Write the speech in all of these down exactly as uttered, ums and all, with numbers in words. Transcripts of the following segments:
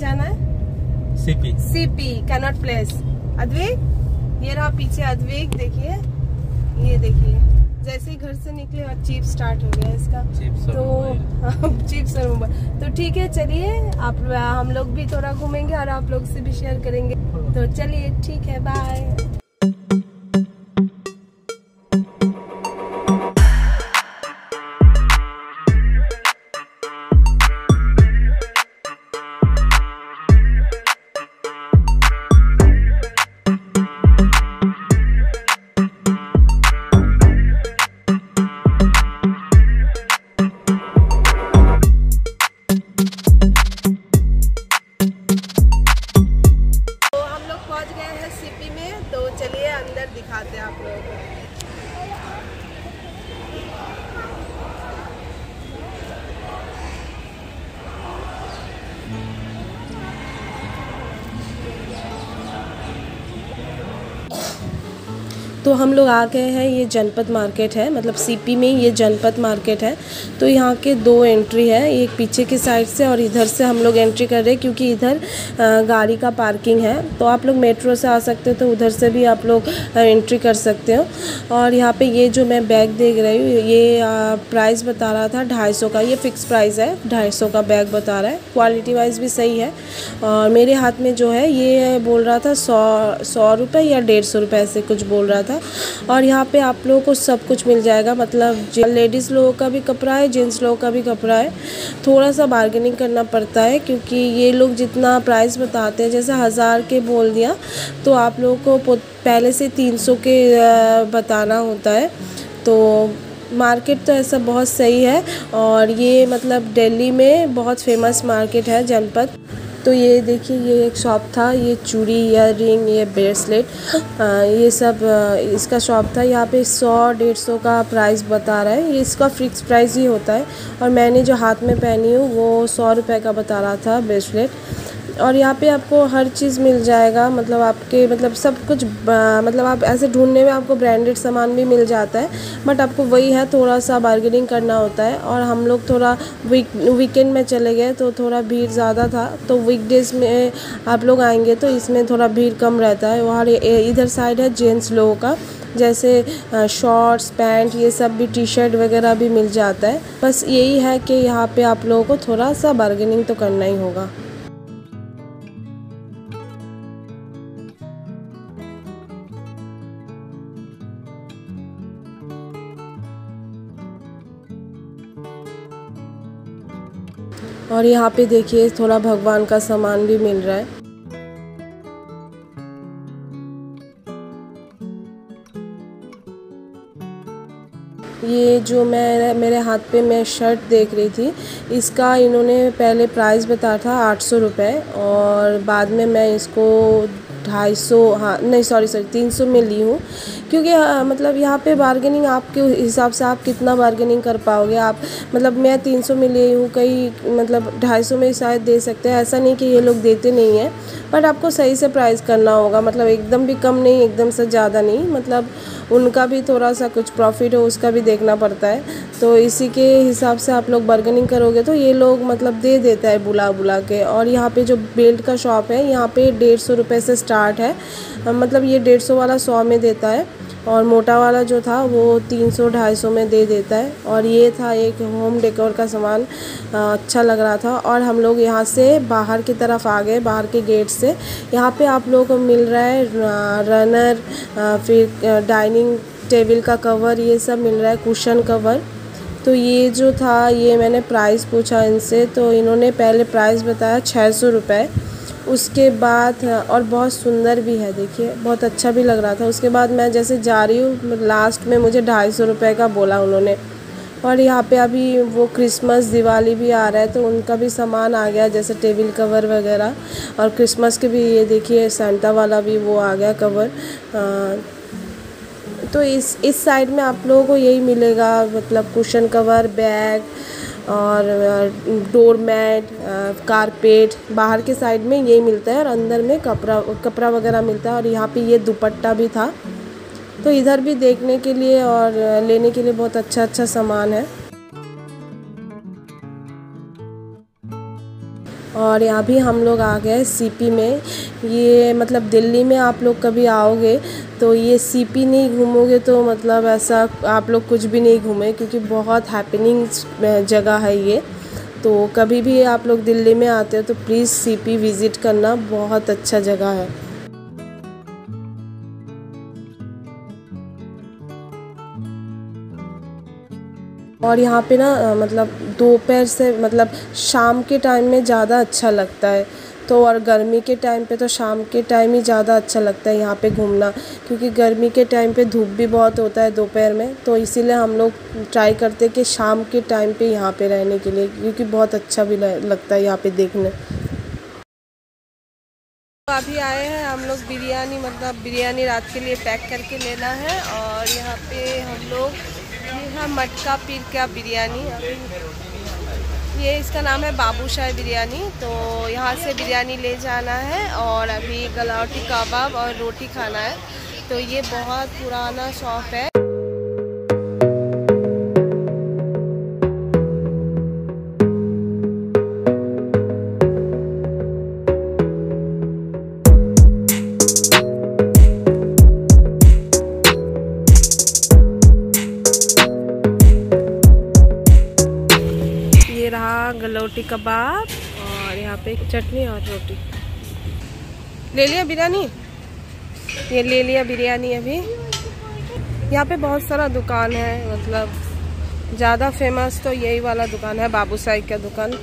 जाना है? CP. CP Connaught Place. Advik, ये रहा पीछे अद्विक, देखिए ये देखिए, जैसे ही घर से निकले और चीप स्टार्ट हो गया इसका। तो चीप सर मोबाइल। तो ठीक है, चलिए आप हम लोग भी थोड़ा घूमेंगे और आप लोग से भी शेयर करेंगे। तो चलिए ठीक है, बाय। दिखाते हैं आप लोगों को। तो हम लोग आ गए हैं, ये जनपद मार्केट है, मतलब सीपी में ये जनपद मार्केट है। तो यहाँ के दो एंट्री है, एक पीछे की साइड से और इधर से हम लोग एंट्री कर रहे हैं क्योंकि इधर गाड़ी का पार्किंग है। तो आप लोग मेट्रो से आ सकते हो, तो उधर से भी आप लोग एंट्री कर सकते हो। और यहाँ पे ये जो मैं बैग देख रही हूँ, ये प्राइस बता रहा था ढाई सौ का, ये फ़िक्स प्राइस है, ढाई सौ का बैग बता रहा है। क्वालिटी वाइज भी सही है। और मेरे हाथ में जो है ये बोल रहा था सौ सौ रुपये या डेढ़ सौ रुपये ऐसे कुछ बोल रहा था। और यहाँ पे आप लोगों को सब कुछ मिल जाएगा, मतलब लेडीज़ लोगों का भी कपड़ा है, जेंट्स लोगों का भी कपड़ा है। थोड़ा सा बार्गेनिंग करना पड़ता है क्योंकि ये लोग जितना प्राइस बताते हैं, जैसे हज़ार के बोल दिया तो आप लोगों को पहले से तीन सौ के बताना होता है। तो मार्केट तो ऐसा बहुत सही है। और ये मतलब दिल्ली में बहुत फेमस मार्केट है जनपद। तो ये देखिए, ये एक शॉप था, ये चूड़ी, ईयर रिंग, ये ब्रेसलेट, ये सब इसका शॉप था। यहाँ पे सौ डेढ़ सौ का प्राइस बता रहा है, ये इसका फिक्स प्राइस ही होता है। और मैंने जो हाथ में पहनी हूँ वो सौ रुपये का बता रहा था ब्रेसलेट। और यहाँ पे आपको हर चीज़ मिल जाएगा, मतलब आपके मतलब सब कुछ, मतलब आप ऐसे ढूंढने में आपको ब्रांडेड सामान भी मिल जाता है, बट आपको वही है थोड़ा सा बार्गेनिंग करना होता है। और हम लोग थोड़ा वीक वीकेंड में चले गए तो थोड़ा भीड़ ज़्यादा था। तो वीकडेज़ में आप लोग आएंगे तो इसमें थोड़ा भीड़ कम रहता है। वहाँ इधर साइड है जेंट्स लोगों का, जैसे शॉर्ट्स, पैंट, ये सब भी, टी शर्ट वगैरह भी मिल जाता है। बस यही है कि यहाँ पे आप लोगों को थोड़ा सा बार्गेनिंग तो करना ही होगा। और यहाँ पे देखिए थोड़ा भगवान का सामान भी मिल रहा है। ये जो मैं मेरे हाथ पे मैं शर्ट देख रही थी, इसका इन्होंने पहले प्राइस बताया था आठ सौ रुपये और बाद में मैं इसको ढाई सौ, हाँ नहीं सॉरी सॉरी तीन सौ में ली हूँ। क्योंकि आ, मतलब यहाँ पे बार्गेनिंग आपके हिसाब से आप कितना बार्गेनिंग कर पाओगे आप, मतलब मैं तीन सौ में ली हूँ, कई मतलब ढाई सौ में शायद दे सकते हैं। ऐसा नहीं कि ये लोग देते नहीं हैं, बट आपको सही से प्राइस करना होगा, मतलब एकदम भी कम नहीं, एकदम से ज़्यादा नहीं, मतलब उनका भी थोड़ा सा कुछ प्रॉफिट हो उसका भी देखना पड़ता है। तो इसी के हिसाब से आप लोग बार्गेनिंग करोगे तो ये लोग मतलब दे देता है बुला बुला के। और यहाँ पे जो बेल्ट का शॉप है, यहाँ पे डेढ़ सौ रुपये से स्टार्ट है, मतलब ये डेढ़ सौ वाला सौ में देता है और मोटा वाला जो था वो तीन सौ ढाई सौ में दे देता है। और ये था एक होम डेकोर का सामान, अच्छा लग रहा था। और हम लोग यहाँ से बाहर की तरफ आ गए, बाहर के गेट से। यहाँ पे आप लोगों को मिल रहा है रनर, फिर डाइनिंग टेबल का कवर, ये सब मिल रहा है, कुशन कवर। तो ये जो था, ये मैंने प्राइस पूछा इनसे, तो इन्होंने पहले प्राइस बताया छः सौ रुपये। उसके बाद, और बहुत सुंदर भी है, देखिए बहुत अच्छा भी लग रहा था। उसके बाद मैं जैसे जा रही हूँ, लास्ट में मुझे ढाई सौ रुपये का बोला उन्होंने। और यहाँ पे अभी वो क्रिसमस, दिवाली भी आ रहा है तो उनका भी सामान आ गया, जैसे टेबल कवर वगैरह। और क्रिसमस के भी ये देखिए सांता वाला भी वो आ गया कवर। आ, तो इस इस साइड में आप लोगों को यही मिलेगा, मतलब कुशन कवर, बैग और डोर मैट, कारपेट, बाहर के साइड में यही मिलता है। और अंदर में कपड़ा कपड़ा वगैरह मिलता है। और यहाँ पे ये दुपट्टा भी था। तो इधर भी देखने के लिए और लेने के लिए बहुत अच्छा अच्छा सामान है। और यहाँ भी हम लोग आ गए सीपी में। ये मतलब दिल्ली में आप लोग कभी आओगे तो ये सीपी नहीं घूमोगे तो मतलब ऐसा आप लोग कुछ भी नहीं घूमे, क्योंकि बहुत हैपनिंग जगह है ये। तो कभी भी आप लोग दिल्ली में आते हो तो प्लीज़ सीपी विज़िट करना, बहुत अच्छा जगह है। और यहाँ पे ना मतलब दोपहर से मतलब शाम के टाइम में ज़्यादा अच्छा लगता है। तो और गर्मी के टाइम पे तो शाम के टाइम ही ज़्यादा अच्छा लगता है यहाँ पे घूमना, क्योंकि गर्मी के टाइम पे धूप भी बहुत होता है दोपहर में। तो इसीलिए हम लोग ट्राई करते हैं कि शाम के टाइम पे यहाँ पे रहने के लिए, क्योंकि बहुत अच्छा भी लगता है यहाँ पे देखने। तो अभी आए हैं हम लोग बिरयानी, मतलब बिरयानी रात के लिए पैक करके लेना है। और यहाँ पे हम लोग ये है मटका पीर का बिरयानी, ये इसका नाम है बाबूशाही बिरयानी। तो यहाँ से बिरयानी ले जाना है और अभी गलौटी कबाब और रोटी खाना है। तो ये बहुत पुराना शॉप है। गलौटी कबाब और यहाँ पे चटनी और रोटी। ले लिया बिरयानी, ये ले लिया बिरयानी। अभी यहाँ पे बहुत सारा दुकान है, मतलब ज़्यादा फेमस तो यही वाला दुकान है, बाबूशाही का दुकान।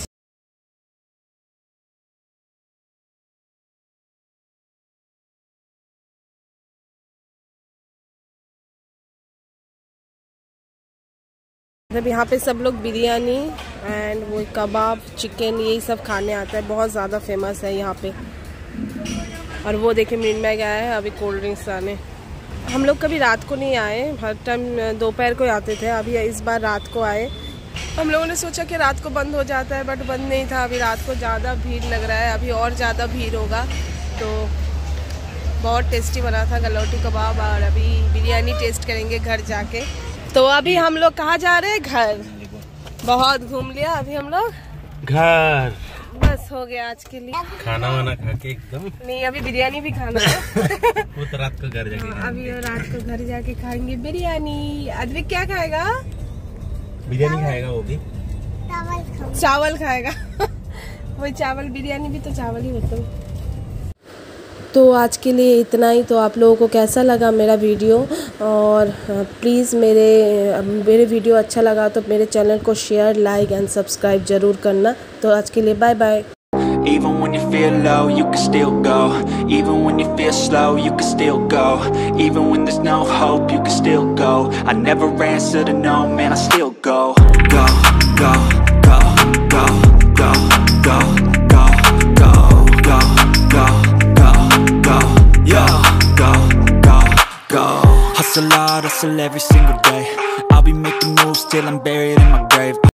मतलब यहाँ पे सब लोग बिरयानी एंड वो कबाब चिकन यही सब खाने आता है, बहुत ज़्यादा फेमस है यहाँ पे। और वो देखिए मिनट में गया है अभी कोल्ड ड्रिंक्स आने। हम लोग कभी रात को नहीं आए, हर टाइम दोपहर को आते थे। अभी इस बार रात को आए। हम लोगों ने सोचा कि रात को बंद हो जाता है, बट बंद नहीं था। अभी रात को ज़्यादा भीड़ लग रहा है, अभी और ज़्यादा भीड़ होगा। तो बहुत टेस्टी बना था गलौटी कबाब, और अभी बिरयानी टेस्ट करेंगे घर जाके। तो अभी हम लोग कहाँ जा रहे हैं? घर। बहुत घूम लिया, अभी हम लोग घर। बस हो गया आज के लिए। खाना वाना खा के एकदम नहीं, अभी बिरयानी भी खाना है। वो तो रात को घर जाके अभी रात को घर जाके खाएंगे बिरयानी। अद्विक क्या खाएगा? बिरयानी खाएगा वो भी, चावल खाएगा। वही चावल, बिरयानी भी तो चावल ही होता है। तो आज के लिए इतना ही। तो आप लोगों को कैसा लगा मेरा वीडियो? और प्लीज़ मेरे मेरे वीडियो अच्छा लगा तो मेरे चैनल को शेयर, लाइक एंड सब्सक्राइब ज़रूर करना। तो आज के लिए bye bye. Even when you feel low, you can still go. Even when you feel slow, you can still go. Even when there's no hope, you can still go. I never answer to no, man, I still go. Go, go, go, go, go, go, go, go, go, go, go, go, yo, go, go, go. Hustle hard, hustle every single day. I'll be making moves till I'm buried in my grave.